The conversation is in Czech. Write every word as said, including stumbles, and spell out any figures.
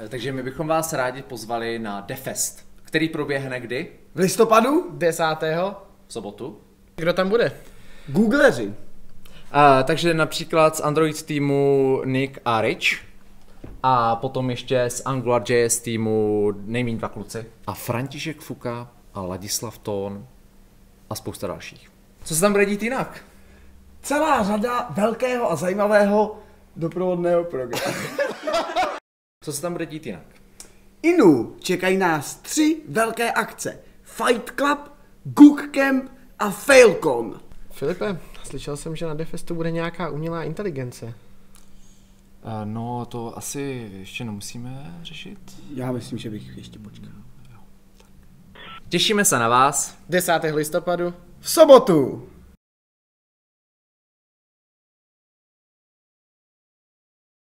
Takže my bychom vás rádi pozvali na Defest, který proběhne kdy? V listopadu? Desátého. V sobotu. Kdo tam bude? Googleři. Uh, takže například z Android týmu Nick a Rich. A potom ještě z AngularJS týmu nejméně dva kluci. A František Fuka a Ladislav Tón a spousta dalších. Co se tam bude dít jinak? Celá řada velkého a zajímavého doprovodného programu. Co se tam bude dít jinak? Inu čekají nás tři velké akce. Fight Club, Goog Camp a Failcon. Filipe, slyšel jsem, že na Defestu bude nějaká umělá inteligence. Uh, no, to asi ještě nemusíme řešit. Já myslím, že bych ještě počkal. Těšíme se na vás. desátého listopadu. V sobotu!